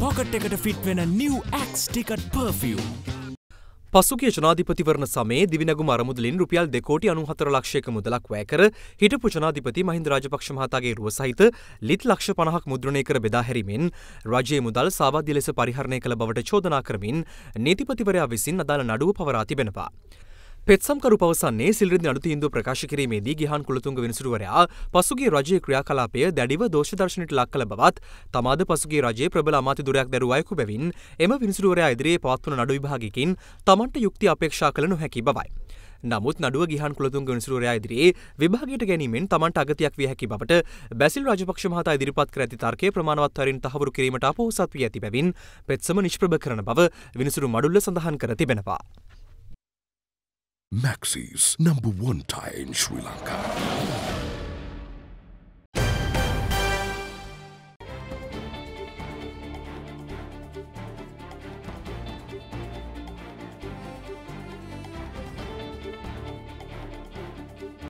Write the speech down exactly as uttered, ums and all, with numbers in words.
Pocket එකට fit වෙන New Axe ticket perfume. පසුගිය ජනාධිපතිවරණ සමයේ දිවිනැගුම අරමුදලින් රුපියල් දෙකෝටි අනූහතර ලක්ෂයක මුදලක් වැය කර හිටපු ජනාධිපති මහින්ද රාජපක්ෂ මහතාගේ රුව සහිත ලිත් ලක්ෂ පනහක් මුද්‍රණය කර බෙදා හැරීමෙන් රජයේ මුදල් සාවද්‍ය ලෙස පරිහරණය කළ බවට චෝදනා කරමින් නීතිපතිවරයා විසින් අදාළ නඩුව පවරා තිබෙනවා. පෙත්සම්කරු පවසන්නේ සිල්රිදි නඩු තීන්දුව ප්‍රකාශ කිරීමේදී ගිහාන් කුලතුංග විනිසුරුවරයා පසුගිය රජයේ ක්‍රියාකලාපය දැඩිව දෝෂ දර්ශනයට ලක් කළ බවත් තමාද පසුගිය රජයේ ප්‍රබල අමාත්‍ය දුරයක් දැරූ අයෙකු බැවින් එම විනිසුරුවරයා ඉදිරියේ පවත්වන නඩු විභාගයකින් තමන්ට යුක්ති අපේක්ෂා කළ නොහැකි බවයි. නමුත් නඩුව ගිහාන් කුලතුංග විනිසුරුවරයා ඉදිරියේ විභාගයට ගැනීමෙන් තමන්ට අගතියක් විය හැකි බවට බැසිල් රාජපක්ෂ මහතා ඉදිරිපත් කර ඇති තර්කය ප්‍රමාණවත් හරින් තහවුරු කිරීමට අපොහොසත් වී ඇති බැවින් පෙත්සම නිෂ්ප්‍රභ කරන බව විනිසුරු මඩුල්ල සඳහන් කර තිබෙනවා. Maxis, number one tie in Sri Lanka.